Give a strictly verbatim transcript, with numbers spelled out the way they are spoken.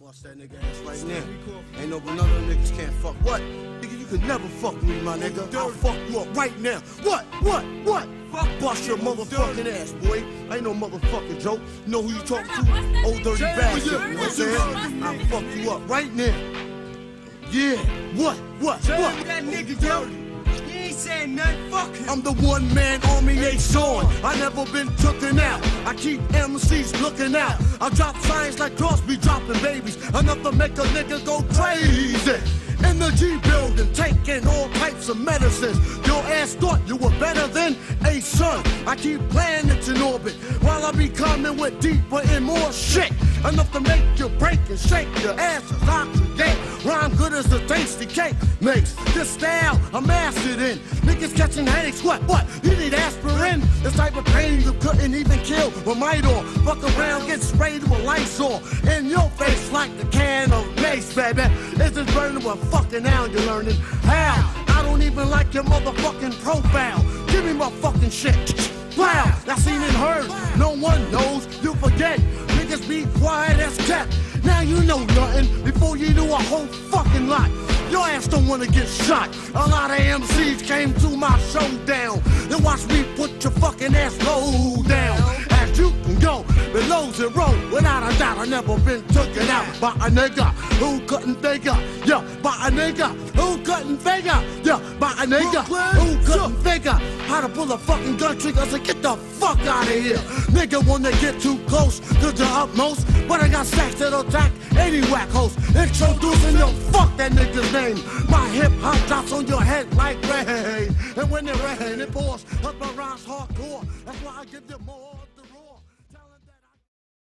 bust that nigga ass right now. Ain't no, none of them niggas can't fuck. What? Nigga, you can never fuck me, my nigga. I'll fuck you up right now. What? What? What? Fuck bust your motherfucking ass, boy. Ain't no motherfucking joke. You know who you talking to? Old dirty bastard. You know what I'm saying? I'll fuck you up right now. Yeah. What? What? What? That nigga, yo. He ain't saying nothing. Fuck him. I'm the one man army ain't showing. I never been tooken out. I keep M Cs looking out. I drop signs like Crosby dropping babies. Enough to make a nigga go crazy. In the G building, taking all types of medicines. Your ass thought you were better than a son. I keep planets in orbit while I be coming with deeper and more shit. Enough to make you break and shake your ass as oxygen. Rhyme good as a tasty cake makes. This style I'm mastered in. Niggas catching headaches, what, what? You need aspirin? This type of pain you couldn't even kill with Midol. Fuck around, get sprayed with Lysol. In your face like the can of mace, baby. It's just burning with fucking now you're learning how. I don't even like your motherfucking profile. Give me my fucking shit. Wow, that's seen and heard. No one knows, you forget. Niggas be quiet as cat. Now you know nothing before you do a whole fucking lot. Your ass don't wanna get shot. A lot of M Cs came to my showdown. Then watch me put your fucking ass low down. As you can go below zero, without a doubt I never been taken out by a nigga who couldn't figure. Yeah, by a nigga who couldn't figure. Yeah, by a nigga who couldn't figure how to pull a fucking gun trigger. So get the fuck out of here. Nigga wanna get too close to the utmost, but I got stacks that'll attack any whack host. Introducing your fuck that nigga's name. My hip hop drops on your head like rain, and when it rain it pours, up my rhymes hardcore. That's why I give you more.